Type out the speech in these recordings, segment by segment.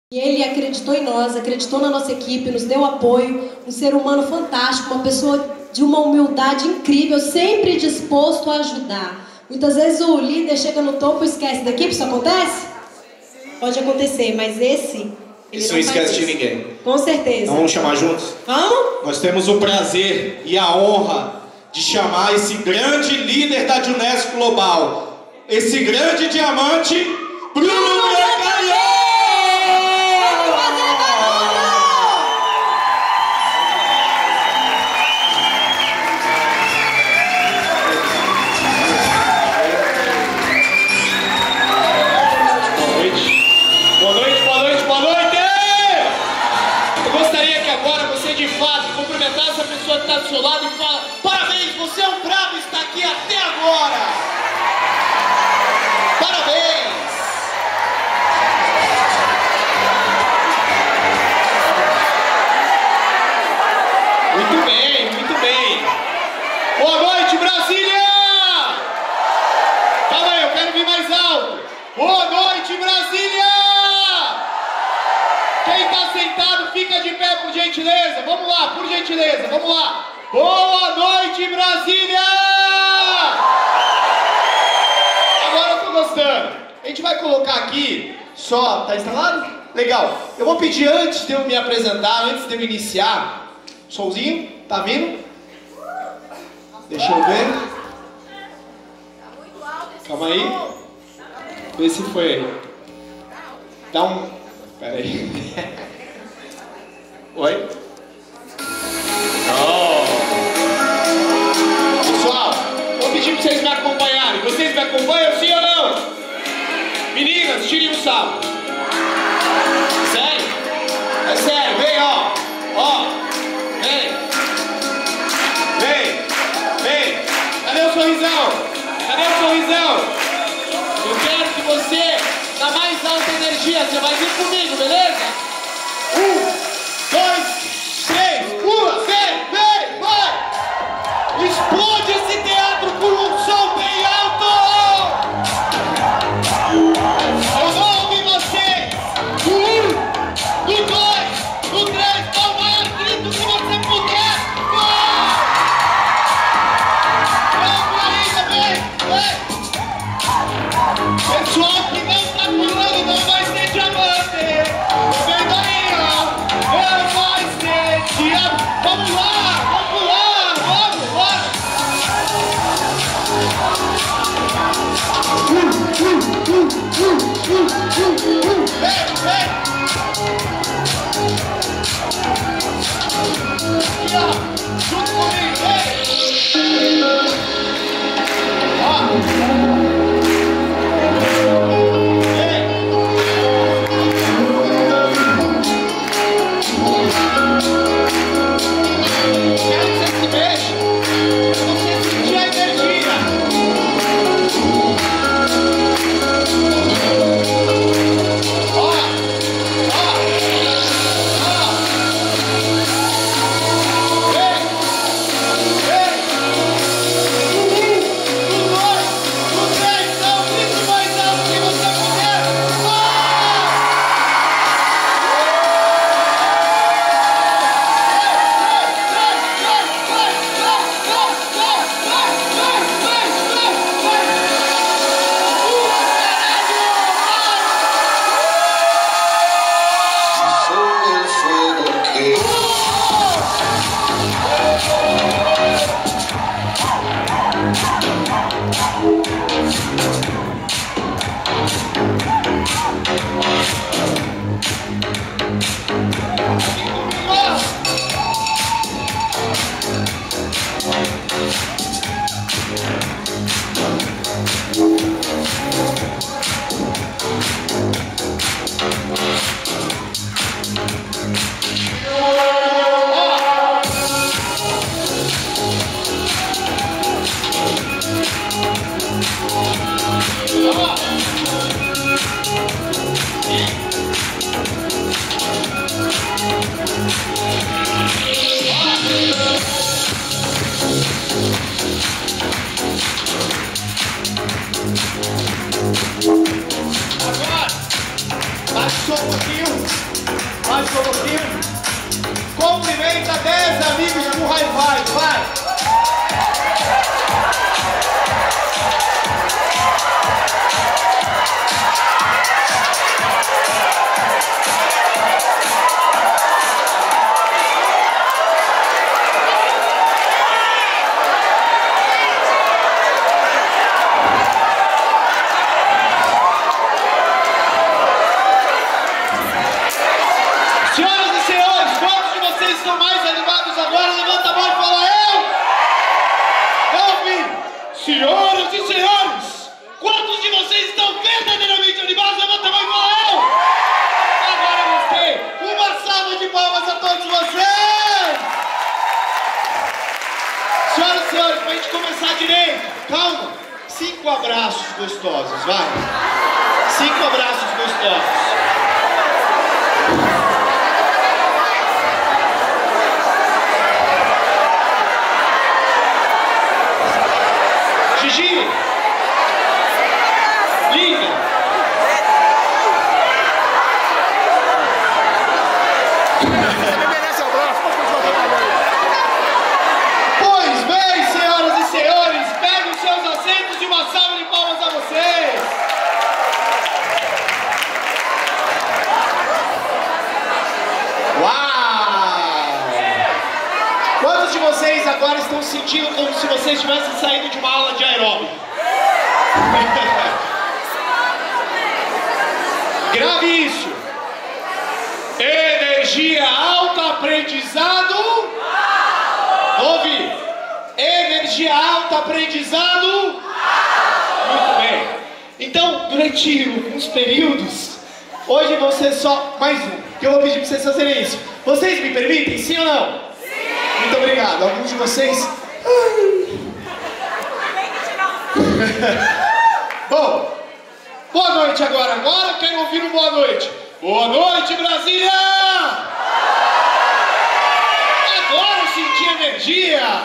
E ele acreditou em nós, acreditou na nossa equipe, nos deu apoio, um ser humano fantástico, uma pessoa de uma humildade incrível, sempre disposto a ajudar. Muitas vezes o líder chega no topo e esquece da equipe, isso acontece? Pode acontecer, mas esse... Isso não esquece de ninguém. Com certeza. Então vamos chamar juntos? Vamos? Nós temos o prazer e a honra de chamar esse grande líder da Junesco Global, esse grande diamante, Bruno Brancalhão! Essa pessoa que está do seu lado e fala: parabéns, você é um bravo e está aqui até agora. Parabéns. Muito bem, muito bem. Boa noite, Brasília. Calma aí, eu quero vir mais alto. Boa noite, Brasília. Quem está sentado, fica de pé, por gentileza. Vamos lá, por gentileza, vamos lá. Boa noite, Brasília! Agora eu tô gostando. A gente vai colocar aqui só... Tá instalado? Legal. Eu vou pedir, antes de eu me apresentar, antes de eu iniciar, solzinho, tá vindo? Deixa eu ver. Calma aí. Vê se foi aí. Dá um... Pera aí. Oi? Oh. Pessoal, vou pedir para vocês me acompanharem. Vocês me acompanham, sim ou não? Meninas, tirem o salto. Sério? É sério, vem, ó. Ó. Vem. Vem. Vem. Cadê o sorrisão? Cadê o sorrisão? Eu quero que você, na mais alta energia, você vai vir comigo, beleza? 1, 2, 3, pula, vem, vai! Explode esse teatro com um som bem alto! Eu vou ouvir vocês! Do 1, do 2, do 3, ao maior grito que você puder! Vamos ainda, vem! Pessoal que não está pulando não vai ser diamante! Mais um pouquinho. Cumprimenta 10 amigos com high five, vai! Senhoras e senhores, quantos de vocês estão verdadeiramente animados? Levanta a mão e fala eu! Agora eu gostei! Uma salva de palmas a todos vocês! Senhoras e senhores, pra gente começar direito, calma! 5 abraços gostosos, vai! 5 abraços gostosos! Gigi! Linda! Pois bem, senhoras e senhores, peguem os seus assentos e uma salva de palmas a vocês! Uau! Quantos de vocês agora estão sentindo como se vocês tivessem saído de uma aula de aeróbico? Grave isso! Energia alta, aprendizado. Ouve! Energia alta, aprendizado. Muito bem. Então, durante uns períodos, hoje vão ser só mais um, que eu vou pedir para vocês fazerem isso. Vocês me permitem, sim ou não? Sim! Muito obrigado. Alguns de vocês... Bom, boa noite agora. Agora eu quero ouvir um boa noite. Boa noite, Brasília! Agora eu senti energia.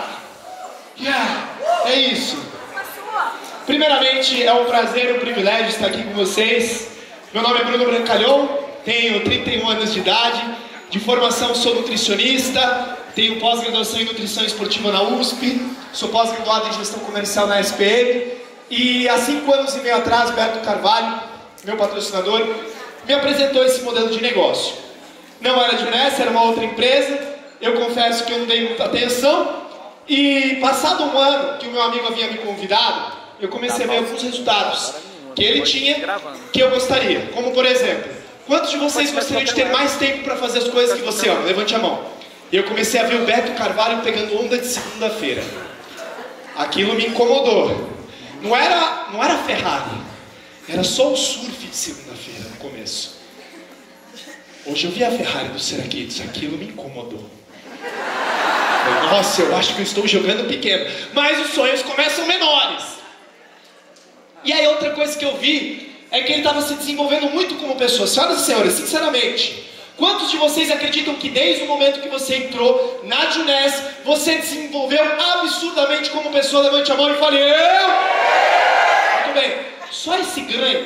É isso. Primeiramente, é um prazer e um privilégio estar aqui com vocês. Meu nome é Bruno Brancalhão, tenho 31 anos de idade, de formação sou nutricionista, tenho pós-graduação em nutrição esportiva na USP, sou pós-graduado em gestão comercial na SPM e há 5 anos e meio atrás, Beto Carvalho, meu patrocinador, me apresentou esse modelo de negócio. Não era de Unesp, era uma outra empresa, eu confesso que eu não dei muita atenção e passado um ano que o meu amigo havia me convidado, eu comecei a ver alguns resultados que ele tinha, que eu gostaria. Como por exemplo, quantos de vocês gostariam de ter mais tempo para fazer as coisas que você ama? Levante a mão. E eu comecei a ver o Beto Carvalho pegando onda de segunda-feira. Aquilo me incomodou. Não era Ferrari, era só o surf de segunda-feira no começo. Hoje eu vi a Ferrari do Serakids, aquilo me incomodou. Nossa, eu acho que eu estou jogando pequeno. Mas os sonhos começam menores. E aí outra coisa que eu vi é que ele estava se desenvolvendo muito como pessoa. Senhoras e senhores, sinceramente, quantos de vocês acreditam que desde o momento que você entrou na Juness, você desenvolveu absurdamente como pessoa? Levante a mão e fale, eu! Muito bem, só esse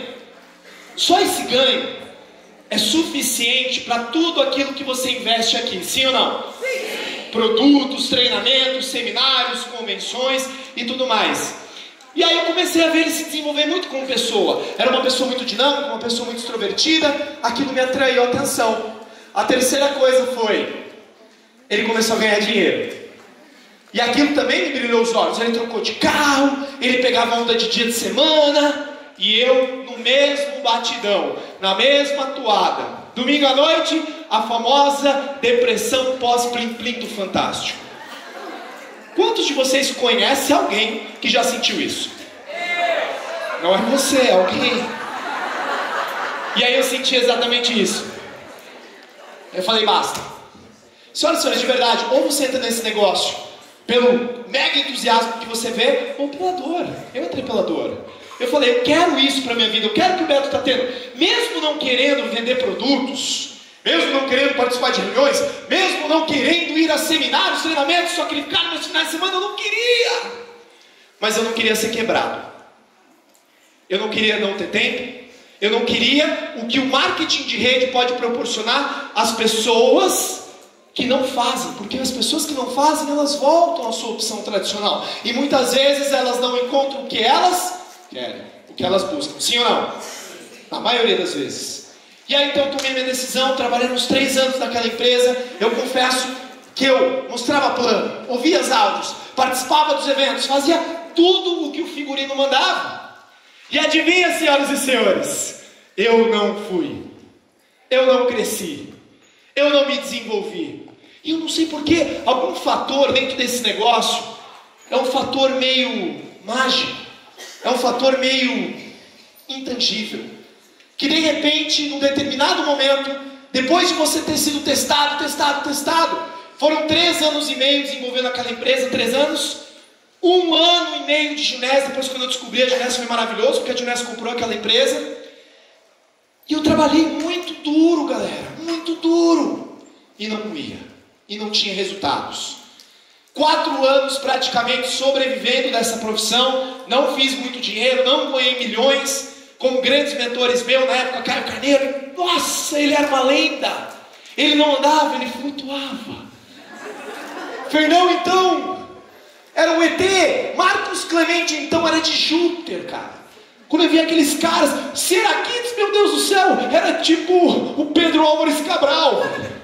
ganho é suficiente para tudo aquilo que você investe aqui, sim ou não? Sim. Produtos, treinamentos, seminários, convenções e tudo mais. E aí eu comecei a ver ele se desenvolver muito como pessoa. Era uma pessoa muito dinâmica, uma pessoa muito extrovertida. Aquilo me atraiu a atenção. A terceira coisa foi, ele começou a ganhar dinheiro. E aquilo também me brilhou os olhos. Ele trocou de carro, ele pegava onda de dia de semana, e eu no mesmo batidão, na mesma toada. Domingo à noite, a famosa depressão pós-plim-plim do Fantástico. Quantos de vocês conhecem alguém que já sentiu isso? Não é você, é alguém. E aí eu senti exatamente isso. Eu falei, basta. Senhoras e senhores, de verdade, ou você entra nesse negócio pelo mega entusiasmo que você vê, ou pela dor. Eu entrei pela dor. Eu falei, eu quero isso pra minha vida, eu quero o que o Beto está tendo. Mesmo não querendo vender produtos, mesmo não querendo participar de reuniões, mesmo não querendo ir a seminários, treinamentos, sacrificar nos finais de semana, eu não queria. Mas eu não queria ser quebrado. Eu não queria não ter tempo, Eu não queria o que o marketing de rede pode proporcionar às pessoas que não fazem, porque as pessoas que não fazem, elas voltam à sua opção tradicional, e muitas vezes elas não encontram o que elas querem, o que elas buscam, sim ou não? Na maioria das vezes. E aí então eu tomei minha decisão, trabalhei uns 3 anos naquela empresa. Eu confesso que eu mostrava plano, ouvia os áudios, participava dos eventos, fazia tudo o que o figurino mandava. E adivinha, senhoras e senhores, eu não fui, eu não cresci, eu não me desenvolvi. E eu não sei porquê, algum fator dentro desse negócio é um fator meio mágico, é um fator meio intangível, que de repente, num determinado momento, depois de você ter sido testado, foram 3 anos e meio desenvolvendo aquela empresa, 3 anos, 1 ano e meio de Junés. Depois, quando eu descobri a Junés, foi maravilhoso, porque a Junés comprou aquela empresa. E eu trabalhei muito duro, galera, muito duro, e não ia, e não tinha resultados. 4 anos praticamente sobrevivendo dessa profissão, não fiz muito dinheiro, não ganhei milhões, com grandes mentores meus na época, Caio Carneiro. Nossa, ele era uma lenda, ele não andava, ele flutuava. Fernão, então, era um ET. Marcos Clemente, então, era de Júpiter, cara. Quando eu vi aqueles caras, Seraquides, meu Deus do céu, era tipo o Pedro Álvares Cabral.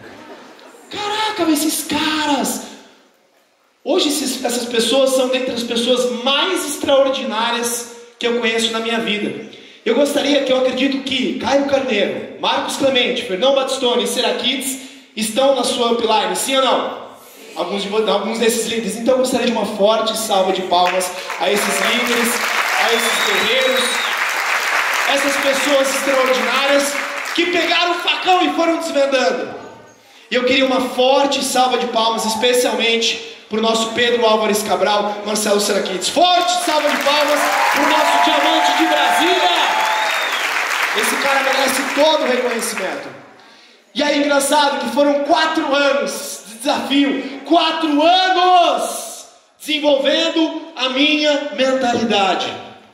Caraca, esses caras. Hoje essas pessoas são dentre as pessoas mais extraordinárias que eu conheço na minha vida. Eu gostaria, que eu acredito que Caio Carneiro, Marcos Clemente, Fernão Batistoni e Seraquides estão na sua upline, sim ou não? Alguns desses líderes. Então eu gostaria de uma forte salva de palmas a esses líderes, a esses guerreiros, essas pessoas extraordinárias que pegaram o facão e foram desvendando. E eu queria uma forte salva de palmas, especialmente para o nosso Pedro Álvares Cabral, Marcelo Seraquides. Forte salva de palmas para o nosso diamante de Brasília. Esse cara merece todo o reconhecimento. E aí, engraçado que foram 4 anos de desafio, 4 anos desenvolvendo a minha mentalidade.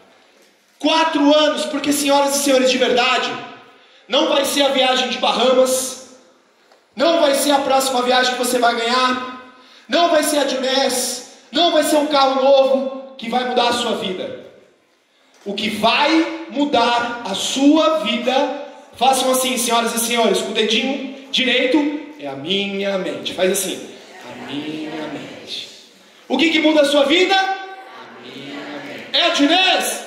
4 anos, porque, senhoras e senhores, de verdade, não vai ser a viagem de Bahamas, não vai ser a próxima viagem que você vai ganhar, não vai ser a Junés, não vai ser um carro novo que vai mudar a sua vida. O que vai mudar a sua vida, façam assim, senhoras e senhores, com o dedinho direito, é a minha mente. Faz assim, a minha mente. O que muda a sua vida? A minha mente. É a Junés?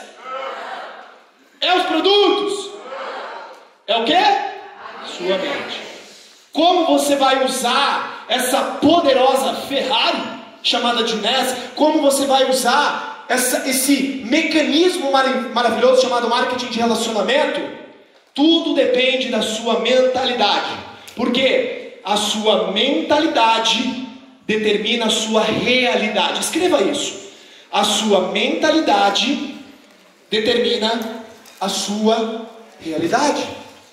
É os produtos? É o quê? Sua mente. Como você vai usar essa poderosa Ferrari chamada Junés? Como você vai usar esse mecanismo maravilhoso chamado marketing de relacionamento? Tudo depende da sua mentalidade. Porque a sua mentalidade determina a sua realidade. Escreva isso. A sua mentalidade determina a sua realidade.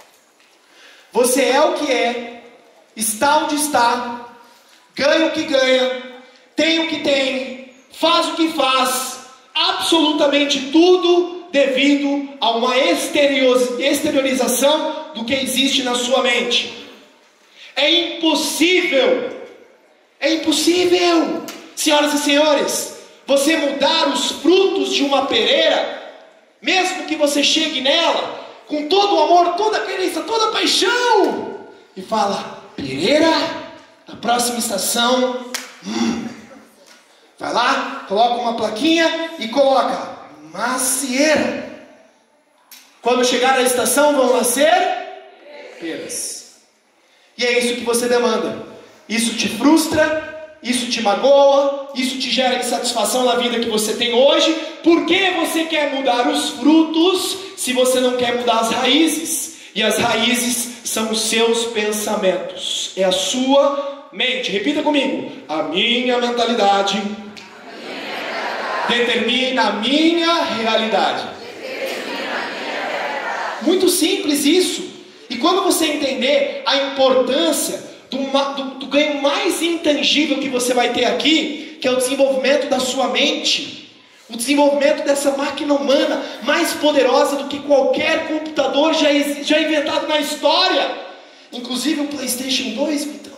Você é o que é, está onde está, ganha o que ganha, tem o que tem, faz o que faz, absolutamente tudo devido a uma exteriorização do que existe na sua mente. É impossível, senhoras e senhores, você mudar os frutos de uma pereira, mesmo que você chegue nela com todo o amor, toda a querência, toda a paixão, e fala, pereira, na próxima estação, vai lá, coloca uma plaquinha e coloca macieira. Quando chegar na estação vão nascer peras. E é isso que você demanda. Isso te frustra, isso te magoa, isso te gera insatisfação na vida que você tem hoje. Por que você quer mudar os frutos se você não quer mudar as raízes? E as raízes são os seus pensamentos, é a sua mente. Repita comigo: a minha mentalidade determina a minha realidade. Muito simples isso. E quando você entender a importância do ganho mais intangível que você vai ter aqui, que é o desenvolvimento da sua mente, O desenvolvimento dessa máquina humana mais poderosa do que qualquer computador já inventado na história. Inclusive o PlayStation 2, Vitão.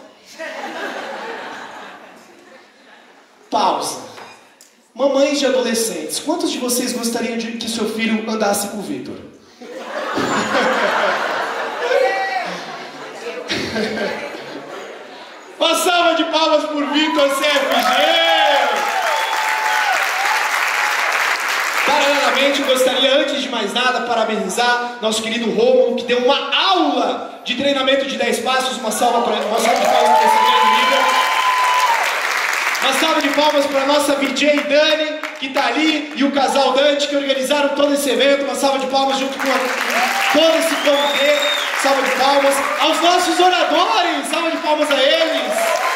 Pausa. Mamães de adolescentes, quantos de vocês gostariam de que seu filho andasse com o Vitor? Uma salva de palmas por Vitor CFG! Paralelamente, eu gostaria, antes de mais nada, parabenizar nosso querido Rômulo, que deu uma aula de treinamento de 10 passos. Uma salva de palmas para esse grande líder. Uma salva de palmas para a nossa VJ Dani, que está ali, e o casal Dante, que organizaram todo esse evento. Uma salva de palmas junto com todo esse comitê. Salva de palmas aos nossos oradores. Salva de palmas a eles.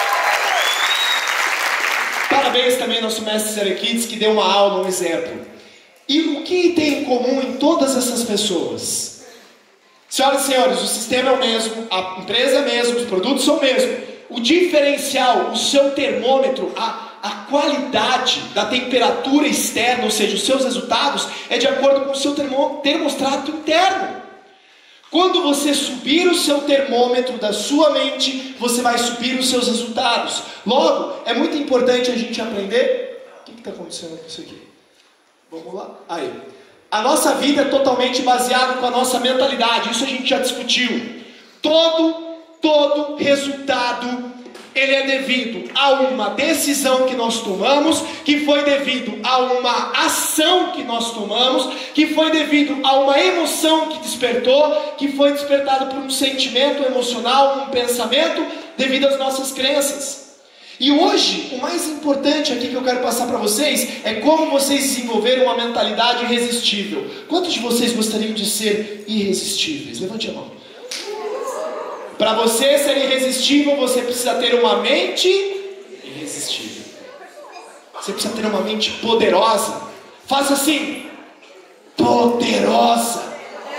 Parabéns também ao nosso mestre Serekids, que deu uma aula, um exemplo. E o que tem em comum em todas essas pessoas? Senhoras e senhores, o sistema é o mesmo, a empresa é a mesma, os produtos são o mesmo. O diferencial, o seu termômetro, a qualidade da temperatura externa, ou seja, os seus resultados, é de acordo com o seu termostato interno. Quando você subir o seu termômetro da sua mente, você vai subir os seus resultados. Logo, é muito importante a gente aprender... O que está acontecendo com isso aqui? Vamos lá? Aí. A nossa vida é totalmente baseada com a nossa mentalidade. Isso a gente já discutiu. Todo resultado, ele é devido a uma decisão que nós tomamos, que foi devido a uma ação que nós tomamos, que foi devido a uma emoção que despertou, que foi despertada por um sentimento emocional, um pensamento, devido às nossas crenças. E hoje, o mais importante aqui que eu quero passar para vocês é como vocês desenvolveram uma mentalidade irresistível. Quantos de vocês gostariam de ser irresistíveis? Levante a mão. Para você ser irresistível, você precisa ter uma mente irresistível. Você precisa ter uma mente poderosa. Faça assim. Poderosa.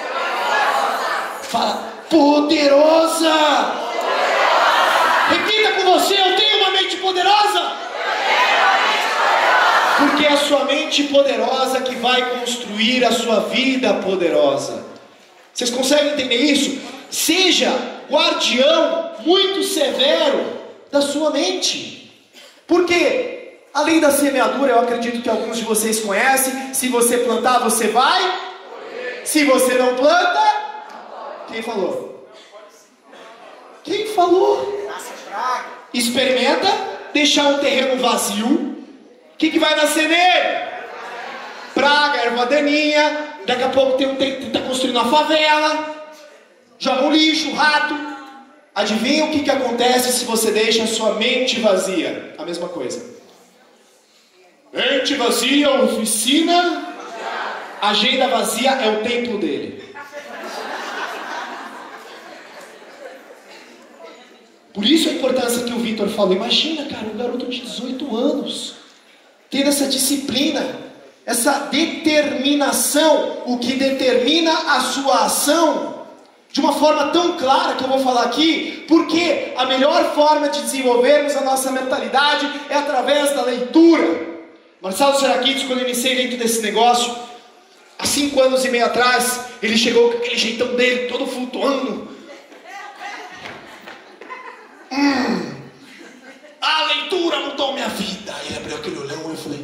Fala, poderosa. Repita com você, eu tenho uma mente poderosa. Porque é a sua mente poderosa que vai construir a sua vida poderosa. Vocês conseguem entender isso? Seja guardião muito severo da sua mente. Porque a lei da semeadura, eu acredito que alguns de vocês conhecem. Se você plantar, você vai. Se você não planta, quem falou? Quem falou? Experimenta deixar um terreno vazio. O que vai nascer nele? Praga, erva daninha. Daqui a pouco está construindo uma favela. Joga um lixo, um rato. Adivinha o que acontece se você deixa a sua mente vazia? A mesma coisa. Mente vazia, oficina. Agenda vazia é o templo dele. Por isso a importância que o Vitor falou. Imagina, cara, um garoto de 18 anos tendo essa disciplina, essa determinação, o que determina a sua ação de uma forma tão clara que eu vou falar aqui, porque a melhor forma de desenvolvermos a nossa mentalidade é através da leitura. Marcelo Serekids, quando eu iniciei dentro desse negócio, há 5 anos e meio atrás, ele chegou com aquele jeitão dele, todo flutuando. A leitura mudou minha vida. Ele abriu aquele olhão e eu falei,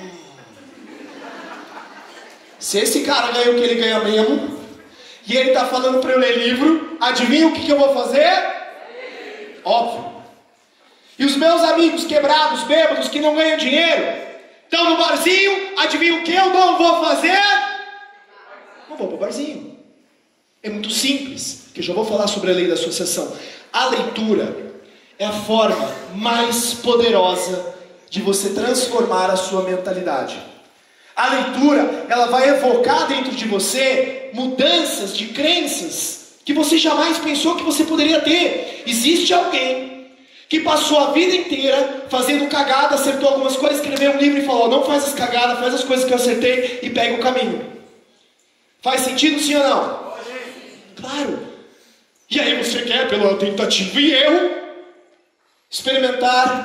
se esse cara ganha o que ele ganha mesmo, e ele está falando para eu ler livro, adivinha o que eu vou fazer? Óbvio. E os meus amigos quebrados, bêbados, que não ganham dinheiro, estão no barzinho, adivinha o que eu não vou fazer? Não vou para o barzinho. É muito simples, que eu já vou falar sobre a lei da associação. A leitura é a forma mais poderosa de você transformar a sua mentalidade. A leitura, ela vai evocar dentro de você mudanças de crenças que você jamais pensou que você poderia ter. Existe alguém que passou a vida inteira fazendo cagada, acertou algumas coisas, escreveu um livro e falou, não faz as cagadas, faz as coisas que eu acertei e pega o caminho. Faz sentido, sim ou não? Claro. E aí você quer, pela tentativa e erro, experimentar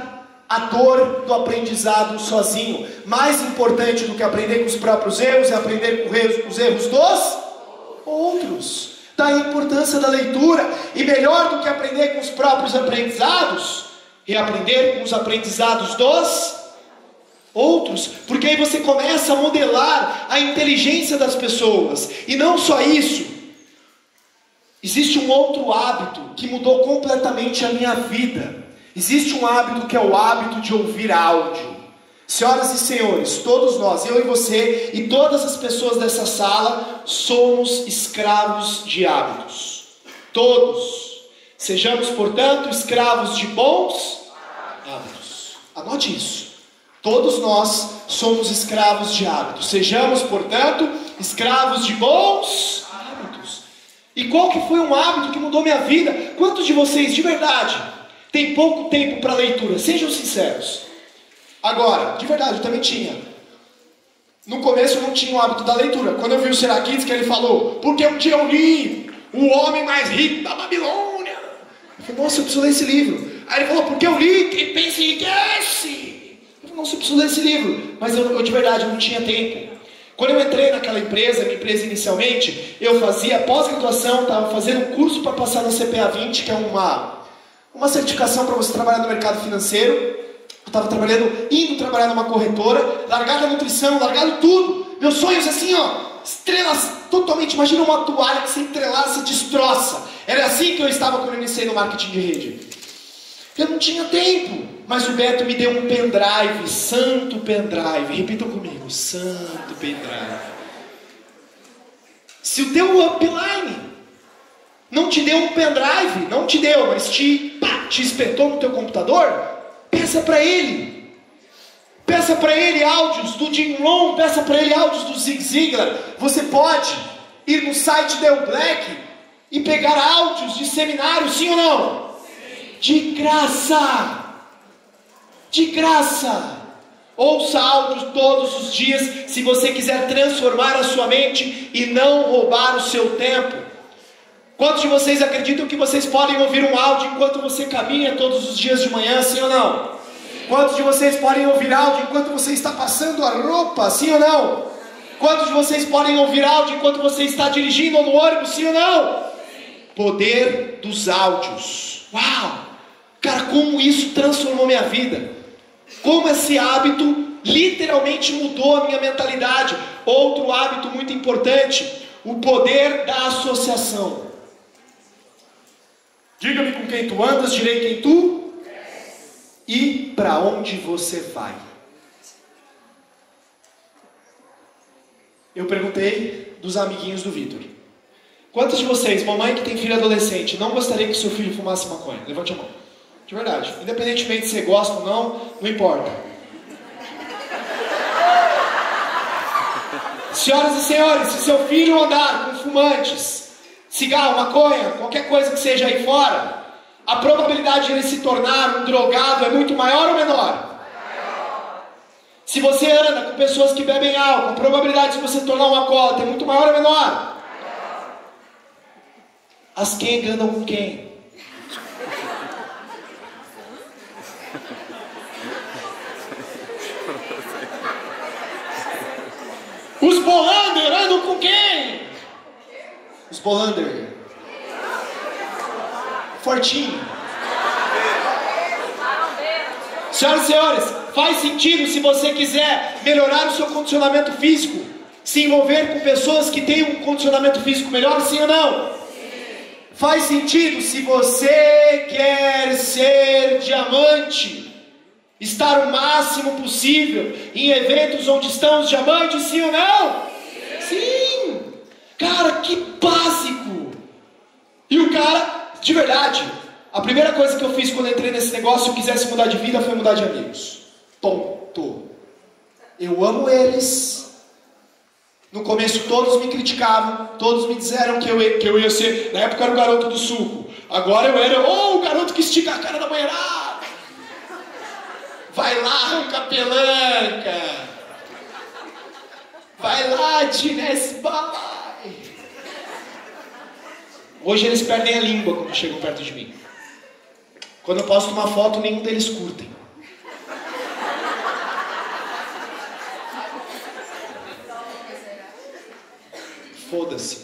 a dor do aprendizado sozinho. Mais importante do que aprender com os próprios erros é aprender com os erros dos outros. Daí a importância da leitura. E melhor do que aprender com os próprios aprendizados é aprender com os aprendizados dos outros. Porque aí você começa a modelar a inteligência das pessoas. E não só isso. Existe um outro hábito que mudou completamente a minha vida. Existe um hábito que é o hábito de ouvir áudio. Senhoras e senhores, todos nós, eu e você e todas as pessoas dessa sala, somos escravos de hábitos. Todos. Sejamos, portanto, escravos de bons hábitos. Anote isso. Todos nós somos escravos de hábitos. Sejamos, portanto, escravos de bons hábitos. E qual que foi um hábito que mudou minha vida? Quantos de vocês, de verdade, tem pouco tempo para leitura? Sejam sinceros. Agora, de verdade, eu também tinha. No começo eu não tinha o hábito da leitura. Quando eu vi o Serakides, que ele falou, porque um dia eu li O Homem Mais Rico da Babilônia. Eu falei, nossa, eu preciso ler esse livro. Aí ele falou, porque eu li, quem pensa enriquece. Eu falei, nossa, eu preciso ler esse livro. Mas eu de verdade, eu não tinha tempo. Quando eu entrei naquela empresa, minha empresa inicialmente, eu fazia pós-graduação, estava fazendo um curso para passar no CPA 20, que é uma certificação para você trabalhar no mercado financeiro. Eu estava indo trabalhar numa corretora, largado a nutrição, largado tudo. Meus sonhos assim, ó, estrelas totalmente. Imagina uma toalha que se entrelaça, se destroça. Era assim que eu estava quando eu iniciei no marketing de rede. Eu não tinha tempo. Mas o Beto me deu um pendrive, santo pendrive. Repitam comigo, santo pendrive. Se o teu upline não te deu um pendrive, não te deu, mas te espetou no teu computador, peça para ele. Peça para ele áudios do Jim Rohn, peça para ele áudios do Zig Ziglar. Você pode ir no site da Black e pegar áudios de seminário, sim ou não? Sim. De graça. De graça. Ouça áudios todos os dias se você quiser transformar a sua mente e não roubar o seu tempo. Quantos de vocês acreditam que vocês podem ouvir um áudio enquanto você caminha todos os dias de manhã, sim ou não? Sim. Quantos de vocês podem ouvir áudio enquanto você está passando a roupa, sim ou não? Sim. Quantos de vocês podem ouvir áudio enquanto você está dirigindo ou no ônibus, sim ou não? Sim. Poder dos áudios. Uau! Cara, como isso transformou minha vida. Como esse hábito literalmente mudou a minha mentalidade. Outro hábito muito importante, o poder da associação. Diga-me com quem tu andas, direi quem tu e para onde você vai. Eu perguntei dos amiguinhos do Vitor. Quantos de vocês, mamãe que tem filho adolescente, não gostaria que seu filho fumasse maconha? Levante a mão. De verdade. Independentemente se você gosta ou não, não importa. Senhoras e senhores, se seu filho andar com fumantes, cigarro, maconha, qualquer coisa que seja aí fora, a probabilidade de ele se tornar um drogado é muito maior ou menor? Se você anda com pessoas que bebem álcool, a probabilidade de você se tornar um alcoólatra é muito maior ou menor? As quem andam com quem? Os Bolander andam com quem? Os Bolander. Fortinho. Senhoras e senhores, faz sentido se você quiser melhorar o seu condicionamento físico, se envolver com pessoas que têm um condicionamento físico melhor, sim ou não? Sim. Faz sentido se você quer ser diamante, estar o máximo possível em eventos onde estão os diamantes, sim ou não? Sim! Cara, que básico! E o cara, de verdade, a primeira coisa que eu fiz quando entrei nesse negócio, se eu quisesse mudar de vida, foi mudar de amigos. Ponto. Eu amo eles. No começo todos me criticavam, todos me disseram que eu ia ser, na época eu era o garoto do suco, agora eu era o garoto que estica a cara da banheirada. Vai lá, arranca a pelanca. Vai lá, Dines Balai. Hoje eles perdem a língua quando chegam perto de mim. Quando eu posto uma foto, nenhum deles curtem. foda-se.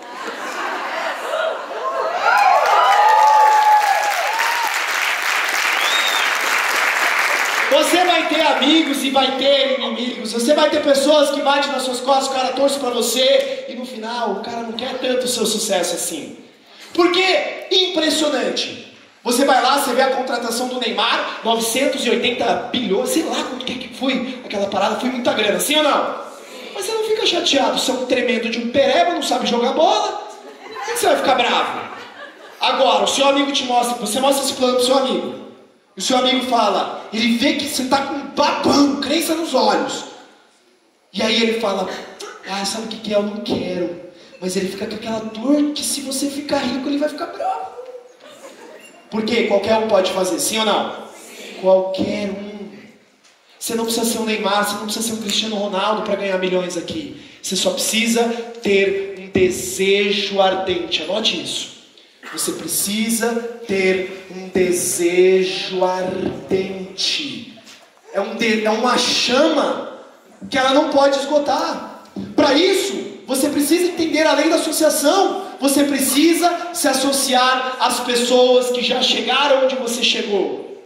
Você vai ter amigos e vai ter inimigos. Você vai ter pessoas que batem nas suas costas, o cara torce pra você e no final o cara não quer tanto o seu sucesso assim. Porque, impressionante, você vai lá, você vê a contratação do Neymar, 980 bilhões, sei lá quanto que foi aquela parada, foi muita grana, sim ou não? Mas você não fica chateado, você é um tremendo de um pereba, não sabe jogar bola, por que você vai ficar bravo? Agora, o seu amigo te mostra, você mostra esse plano pro seu amigo. E o seu amigo fala, ele vê que você está com um babão, crença nos olhos. E aí ele fala, sabe o que é? Eu não quero. Mas ele fica com aquela dor que se você ficar rico, ele vai ficar bravo. Por quê? Qualquer um pode fazer, sim ou não? Sim. Qualquer um. Você não precisa ser um Neymar, você não precisa ser um Cristiano Ronaldo para ganhar milhões aqui. Você só precisa ter um desejo ardente. Anote isso. Você precisa ter um desejo ardente. É uma chama que ela não pode esgotar. Para isso, você precisa entender a lei da associação. Você precisa se associar às pessoas que já chegaram onde você chegou.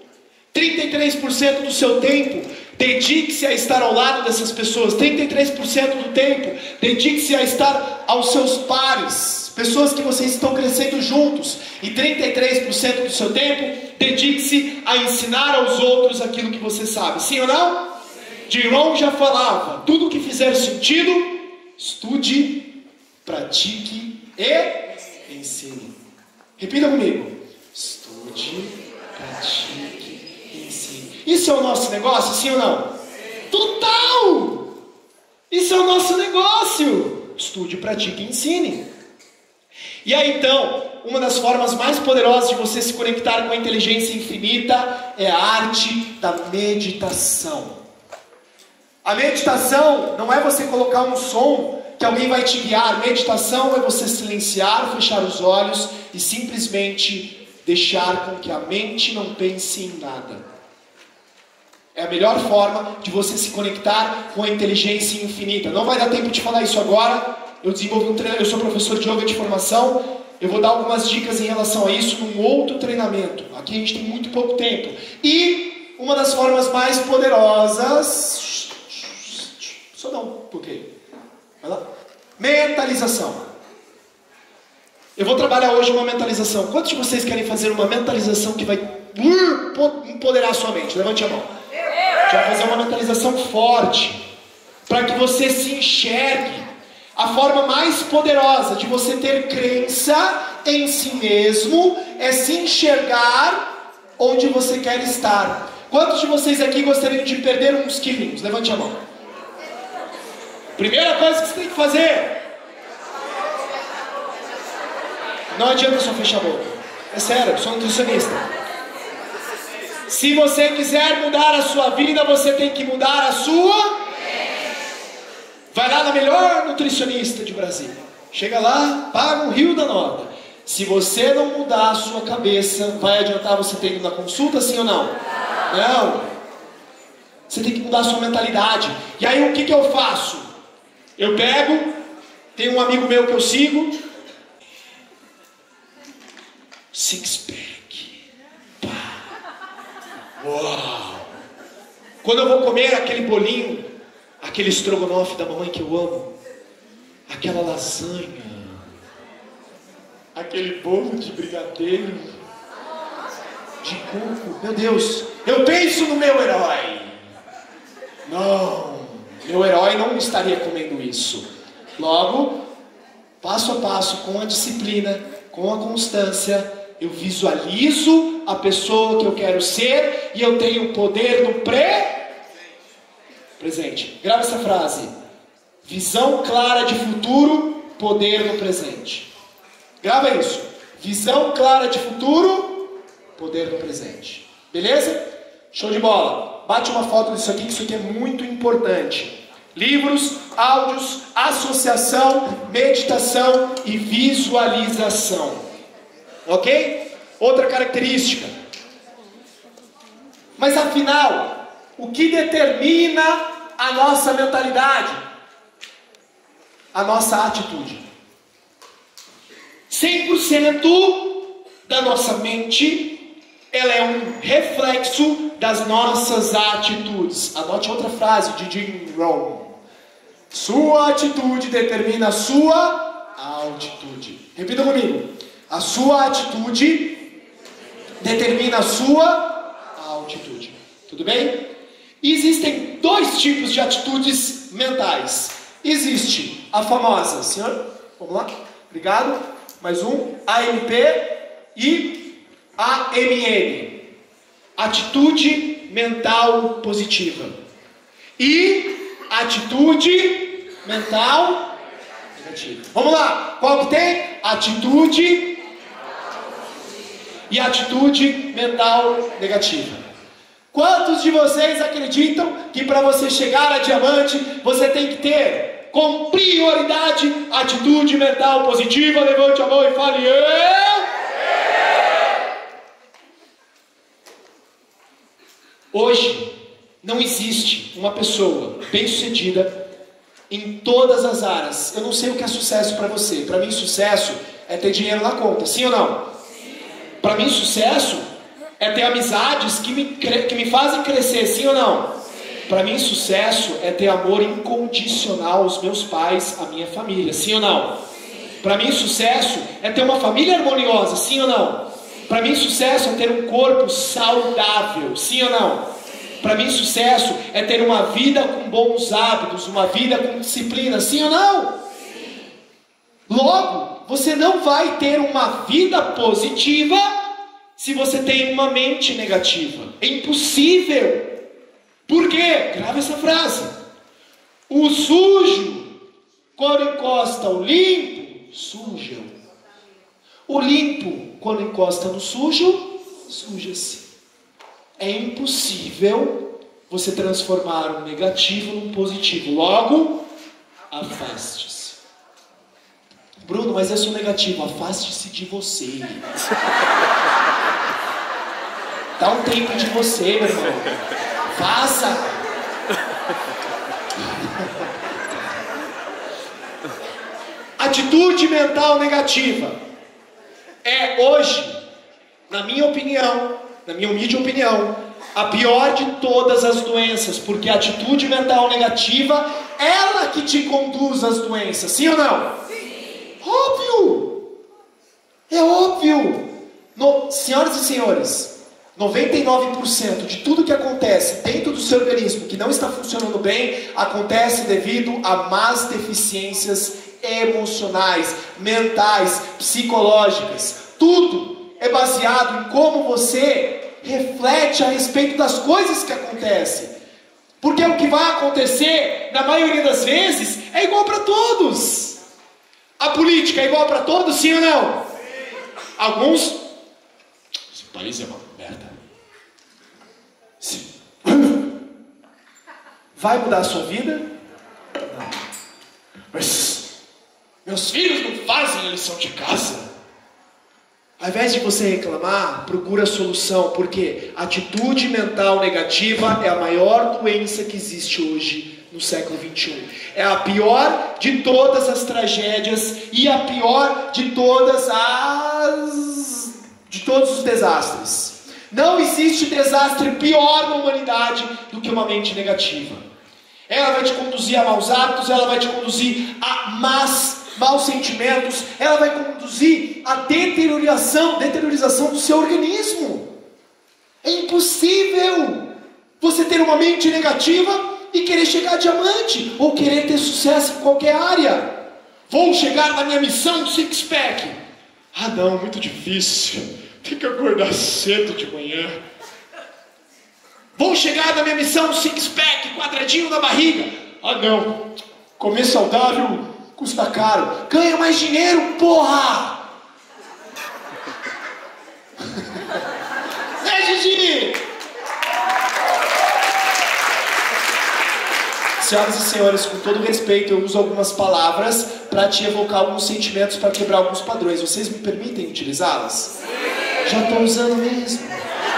33% do seu tempo, dedique-se a estar ao lado dessas pessoas. 33% do tempo, dedique-se a estar aos seus pares. Pessoas que vocês estão crescendo juntos. E 33% do seu tempo, dedique-se a ensinar aos outros aquilo que você sabe. Sim ou não? Giron já falava, tudo que fizer sentido, estude, pratique e ensine. Repita comigo. Estude, pratique e ensine. Isso é o nosso negócio, sim ou não? Total! Isso é o nosso negócio. Estude, pratique e ensine. E aí então, uma das formas mais poderosas de você se conectar com a inteligência infinita é a arte da meditação. A meditação não é você colocar um som que alguém vai te guiar. Meditação é você silenciar, fechar os olhos e simplesmente deixar com que a mente não pense em nada. É a melhor forma de você se conectar com a inteligência infinita. Não vai dar tempo de falar isso agora. Eu desenvolvi um treinamento, eu sou professor de yoga de formação. Eu vou dar algumas dicas em relação a isso num outro treinamento. Aqui a gente tem muito pouco tempo. E uma das formas mais poderosas... Só dá um pouquinho. Vai lá. Mentalização. Eu vou trabalhar hoje uma mentalização. Quantos de vocês querem fazer uma mentalização que vai empoderar a sua mente? Levante a mão. A gente vai fazer uma mentalização forte. Para que você se enxergue. A forma mais poderosa de você ter crença em si mesmo é se enxergar onde você quer estar. Quantos de vocês aqui gostariam de perder uns quilinhos? Levante a mão. Primeira coisa que você tem que fazer. Não adianta só fechar a boca. É sério, eu sou nutricionista. Se você quiser mudar a sua vida, você tem que mudar a sua... Vai lá na melhor nutricionista de Brasília. Chega lá, paga um rio da nota. Se você não mudar a sua cabeça, vai adiantar você ter ido na consulta, sim ou não? Não. Você tem que mudar a sua mentalidade. E aí o que eu faço? Eu pego, tem um amigo meu que eu sigo. Six pack. Pá. Uau. Quando eu vou comer aquele bolinho, aquele estrogonofe da mamãe que eu amo, aquela lasanha, aquele bolo de brigadeiro, de coco, meu Deus, eu penso no meu herói. Não, meu herói não estaria comendo isso. Logo, passo a passo, com a disciplina, com a constância, eu visualizo a pessoa que eu quero ser e eu tenho poder no presente. Grava essa frase. Visão clara de futuro, poder no presente. Grava isso. Visão clara de futuro, poder no presente. Beleza? Show de bola. Bate uma foto disso aqui, que isso aqui é muito importante. Livros, áudios, associação, meditação e visualização. Ok? Outra característica. Mas afinal, o que determina a nossa mentalidade? A nossa atitude. 100% da nossa mente, ela é um reflexo das nossas atitudes. Anote outra frase de Jim Rohn. Sua atitude determina a sua altitude. Repita comigo. A sua atitude determina a sua altitude. Tudo bem? Existem dois tipos de atitudes mentais. Existe a famosa, senhor, vamos lá, obrigado, mais um, AMP e AMN. Atitude mental positiva. E atitude mental negativa. Vamos lá, qual que tem? Atitude e atitude mental negativa. Quantos de vocês acreditam que para você chegar a diamante, você tem que ter, com prioridade, atitude mental positiva? Levante a mão e fale, eu! Hoje, não existe uma pessoa bem-sucedida em todas as áreas. Eu não sei o que é sucesso para você. Para mim, sucesso é ter dinheiro na conta, sim ou não? Para mim, sucesso é ter amizades que me fazem crescer, sim ou não? Para mim, sucesso é ter amor incondicional aos meus pais, à minha família, sim ou não? Para mim, sucesso é ter uma família harmoniosa, sim ou não? Para mim, sucesso é ter um corpo saudável, sim ou não? Para mim, sucesso é ter uma vida com bons hábitos, uma vida com disciplina, sim ou não? Logo, você não vai ter uma vida positiva se você tem uma mente negativa. É impossível. Por quê? Grava essa frase. O sujo, quando encosta o limpo, suja. O limpo, quando encosta no sujo, suja-se. É impossível você transformar um negativo num positivo. Logo, afaste-se. Bruno, mas eu sou negativo. Afaste-se de você. Dá um tempo de você, meu irmão. Faça. Atitude mental negativa é hoje, na minha opinião, na minha humilde opinião, a pior de todas as doenças, porque a atitude mental negativa, ela que te conduz às doenças, sim ou não? Sim. Óbvio. É óbvio. Senhoras e senhores, 99% de tudo que acontece dentro do seu organismo que não está funcionando bem, acontece devido a más deficiências emocionais, mentais, psicológicas. Tudo é baseado em como você reflete a respeito das coisas que acontecem. Porque o que vai acontecer, na maioria das vezes, é igual para todos. A política é igual para todos, sim ou não? Sim. Alguns... Esse país é uma merda. Sim. Vai mudar a sua vida? Não. Mas meus filhos não fazem a lição de casa. Ao invés de você reclamar, procura a solução, porque a atitude mental negativa é a maior doença que existe hoje no século 21. É a pior de todas as tragédias e a pior de todos os desastres. Não existe desastre pior na humanidade do que uma mente negativa. Ela vai te conduzir a maus hábitos, ela vai te conduzir a maus sentimentos, ela vai conduzir à deteriorização do seu organismo. É impossível você ter uma mente negativa e querer chegar a diamante, ou querer ter sucesso em qualquer área. Vou chegar na minha missão six-pack. Ah não, muito difícil, tem que acordar cedo de manhã. Vou chegar na minha missão six-pack, quadradinho na barriga. Ah não, comer saudável custa caro. Ganha mais dinheiro, porra! Gigi! Senhoras e senhores, com todo respeito, eu uso algumas palavras para te evocar alguns sentimentos, para quebrar alguns padrões. Vocês me permitem utilizá-las? Já estou usando mesmo.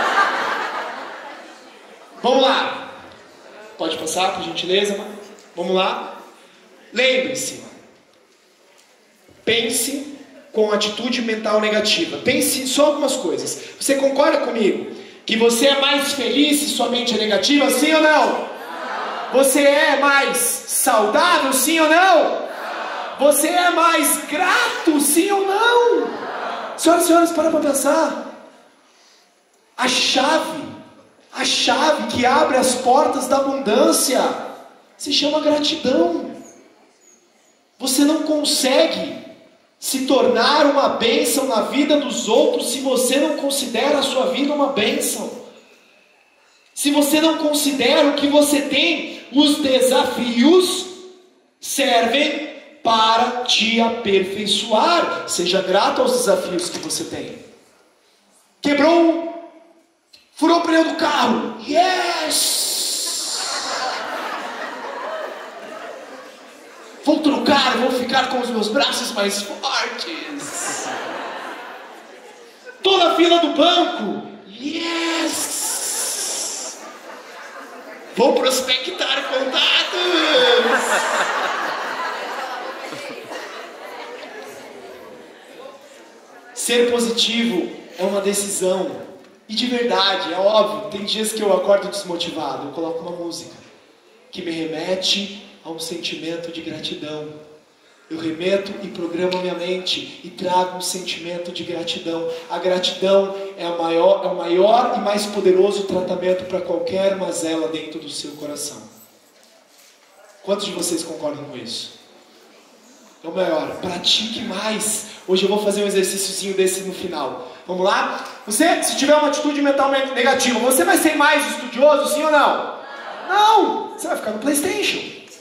Vamos lá. Pode passar, por gentileza? Vamos lá. Lembre-se. Pense com atitude mental negativa? Pense em só algumas coisas. Você concorda comigo que você é mais feliz se sua mente é negativa, sim ou não? Você é mais saudável, sim ou não? Você é mais grato, sim ou não? Senhoras e senhores, para pensar. A chave que abre as portas da abundância se chama gratidão. Você não consegue se tornar uma bênção na vida dos outros se você não considera a sua vida uma bênção. Se você não considera o que você tem, os desafios servem para te aperfeiçoar. Seja grato aos desafios que você tem. Furou o pneu do carro. Yes! Vou trocar, vou ficar com os meus braços mais fortes. Tô na fila do banco. Yes! Vou prospectar contatos. Ser positivo é uma decisão. E de verdade, é óbvio, tem dias que eu acordo desmotivado, eu coloco uma música que me remete a um sentimento de gratidão. Eu remeto e programo minha mente e trago um sentimento de gratidão. A gratidão é o maior e mais poderoso tratamento para qualquer mazela dentro do seu coração. Quantos de vocês concordam com isso? É o maior. Pratique mais. Hoje eu vou fazer um exercíciozinho desse no final. Vamos lá? Você, se tiver uma atitude mental negativa, você vai ser mais estudioso, sim ou não? Não! Você vai ficar no PlayStation.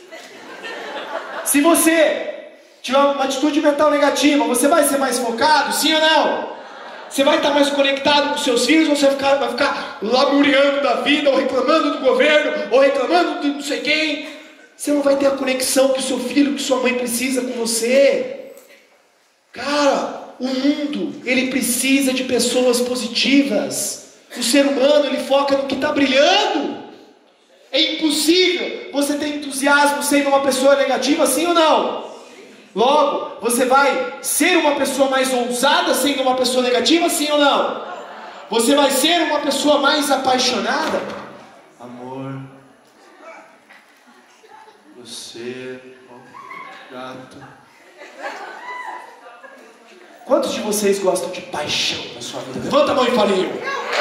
Se você tiver uma atitude mental negativa, você vai ser mais focado, sim ou não? Você vai estar mais conectado com seus filhos, ou você vai ficar lamuriando da vida, ou reclamando do governo, ou reclamando de não sei quem. Você não vai ter a conexão que o seu filho, que sua mãe precisa com você. Cara, o mundo, ele precisa de pessoas positivas. O ser humano, ele foca no que está brilhando. É impossível você ter entusiasmo sendo uma pessoa negativa, sim ou não? Logo, você vai ser uma pessoa mais ousada sendo uma pessoa negativa, sim ou não? Você vai ser uma pessoa mais apaixonada? Amor, você, gato. Quantos de vocês gostam de paixão na sua vida? Levanta a mão e fale eu.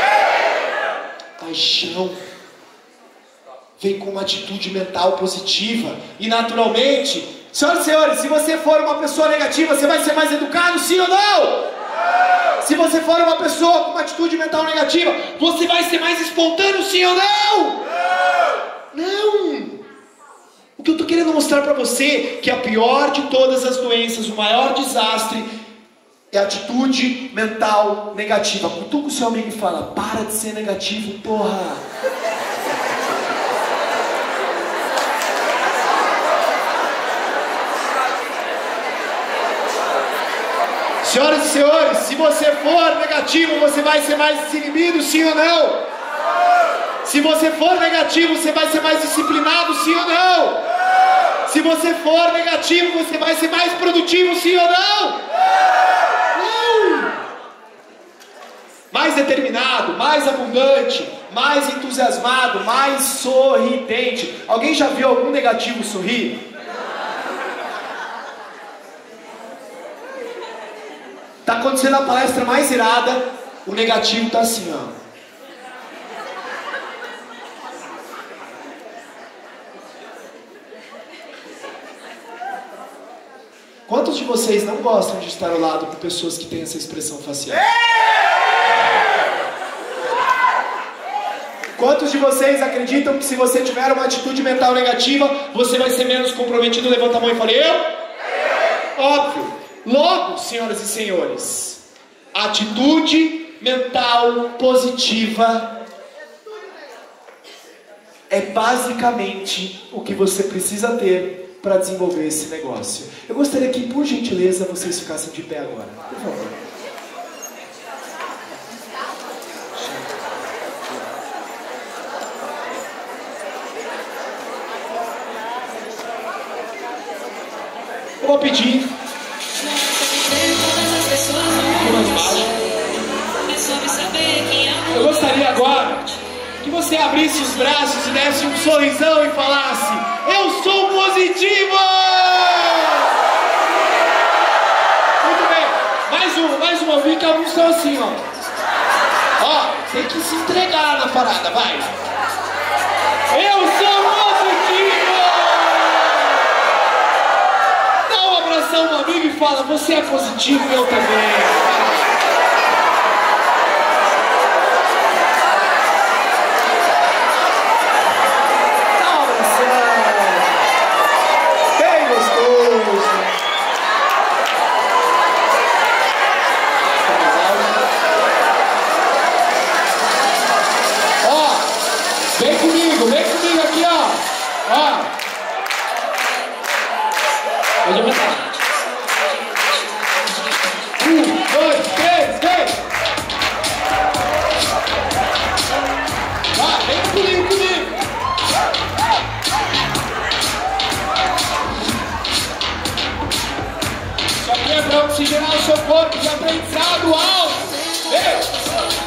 Paixão vem com uma atitude mental positiva. E naturalmente, senhoras e senhores, se você for uma pessoa negativa, você vai ser mais educado, sim ou não? Se você for uma pessoa com uma atitude mental negativa, você vai ser mais espontâneo, sim ou não? Não! O que eu estou querendo mostrar para você é que a pior de todas as doenças, o maior desastre, é a atitude mental negativa. Cutuca o seu amigo e fala: para de ser negativo, porra. Senhoras e senhores, se você for negativo, você vai ser mais desinibido, sim ou não? Se você for negativo, você vai ser mais disciplinado, sim ou não? Se você for negativo, você vai ser mais produtivo, sim ou não? Não! Mais determinado, mais abundante, mais entusiasmado, mais sorridente. Alguém já viu algum negativo sorrir? Tá acontecendo a palestra mais irada, o negativo tá assim, ó. Quantos de vocês não gostam de estar ao lado de pessoas que têm essa expressão facial? Quantos de vocês acreditam que se você tiver uma atitude mental negativa, você vai ser menos comprometido? Levanta a mão e fale eu. Óbvio. Logo, senhoras e senhores, atitude mental positiva é basicamente o que você precisa ter para desenvolver esse negócio. Eu gostaria que, por gentileza, vocês ficassem de pé agora. Por favor. Eu vou pedir Eu gostaria agora que você abrisse os braços e desse um sorrisão e falasse: eu sou positivo! Muito bem, mais uma, eu vi que alguns são assim, ó. Ó, tem que se entregar na parada, vai. Eu sou positivo! Dá um abração no amigo e fala: você é positivo e eu também. Vem comigo aqui, ó. Ó. Pode aumentar. 1, 2, 3, vem. Vai, vem comigo. Isso aqui é pra oxigenar o seu corpo de aprendizado alto. Vem.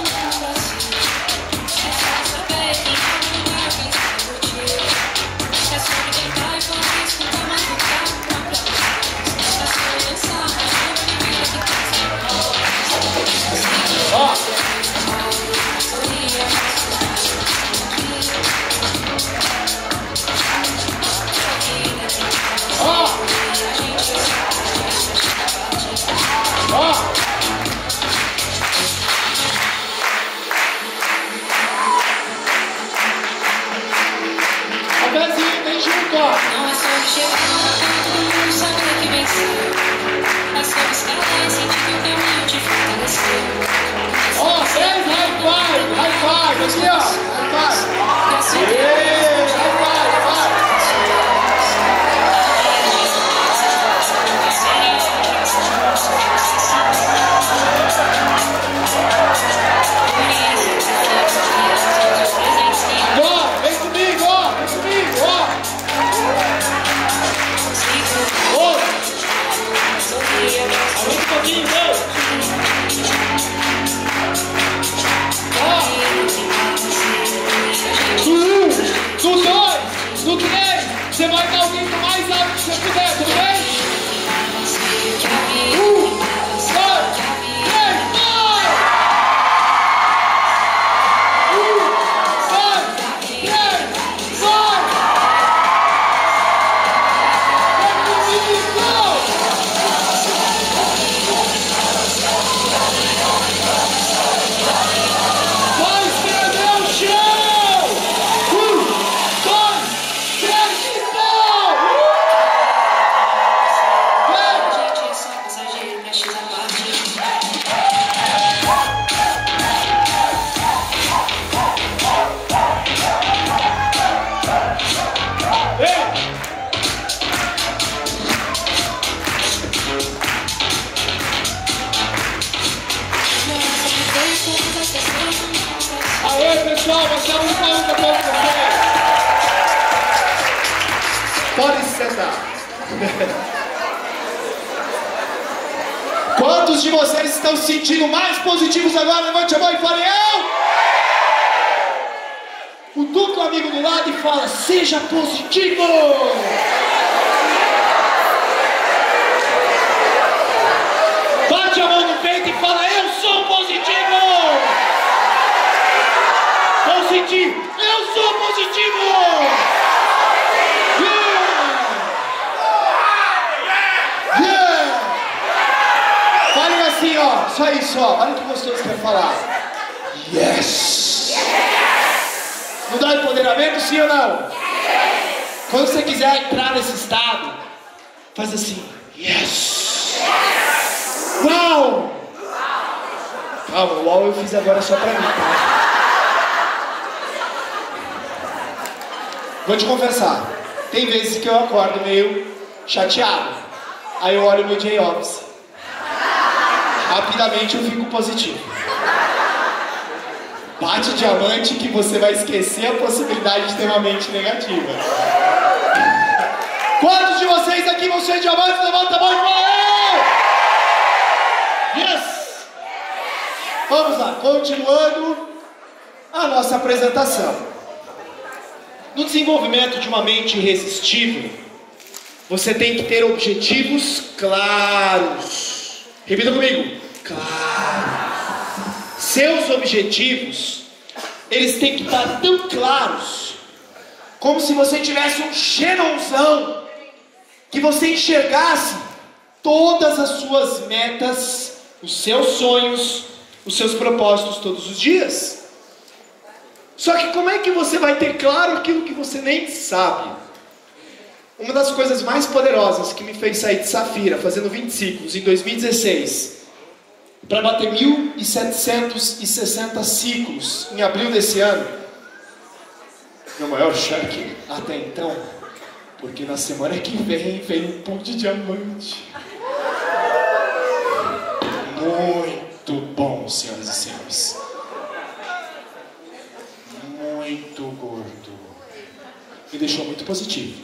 Você vai dar o grito mais alto que você puder, tudo bem? 1, 2, 3, vai! 1, 2, 3, vai! Vai escrever o chão! 1, 2, 3 e gol! Gente, é só passageiro pra X a parte. Aê, pessoal, você é um palmo pra todos vocês. Pode se sentar. Quantos de vocês estão se sentindo mais positivos agora? Levante a mão e fale eu! Cutuca o amigo do lado e fala: seja positivo! Bate a mão no peito e fala: eu sou positivo! Positivo! Eu sou positivo! Yeah! Falem assim, ó. Só isso, ó. Olha que gostoso que eu falar. Yes! Não dá empoderamento, sim ou não? Quando você quiser entrar nesse estado, faz assim: yes! Uau! Calma, o uau eu fiz agora só pra mim, tá? Vou te confessar, tem vezes que eu acordo meio chateado. Aí eu olho meu day office. Rapidamente eu fico positivo. Bate diamante que você vai esquecer a possibilidade de ter uma mente negativa. Quantos de vocês aqui vão ser diamantes? Levanta a mão e fala: eu! Yes! Vamos lá, continuando a nossa apresentação. No desenvolvimento de uma mente irresistível, você tem que ter objetivos claros. Repita comigo. Claros. Seus objetivos, eles têm que estar tão claros, como se você tivesse um xenonzão, que você enxergasse todas as suas metas, os seus sonhos, os seus propósitos todos os dias. Só que como é que você vai ter claro aquilo que você nem sabe? Uma das coisas mais poderosas que me fez sair de Safira, fazendo 20 ciclos em 2016, para bater 1.760 ciclos em abril desse ano, meu maior cheque até então, porque na semana que vem um pão de diamante. Muito bom, senhoras e senhores. Muito gordo. Me deixou muito positivo.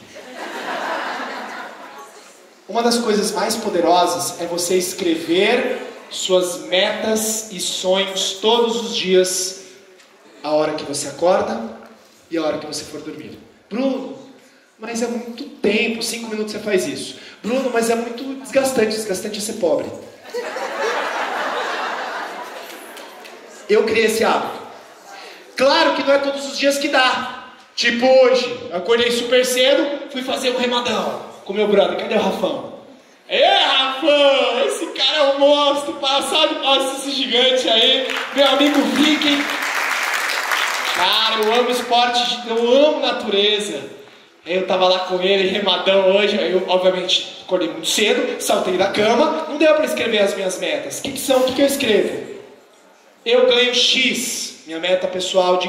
Uma das coisas mais poderosas é você escrever suas metas e sonhos todos os dias, a hora que você acorda e a hora que você for dormir. Bruno, mas é muito tempo, 5 minutos você faz isso. Bruno, mas é muito desgastante é ser pobre. Eu criei esse hábito. Claro que não é todos os dias que dá. Tipo hoje, eu acordei super cedo, fui fazer um remadão com meu brother. Cadê o Rafão? Rafão, esse cara é um monstro, passado, nossa, esse gigante aí, meu amigo Viking. Cara, eu amo esporte, eu amo natureza. Eu tava lá com ele, remadão hoje, aí eu, obviamente, acordei muito cedo, saltei da cama, não deu pra escrever as minhas metas. O que são? O que eu escrevo? Eu ganho X, minha meta pessoal de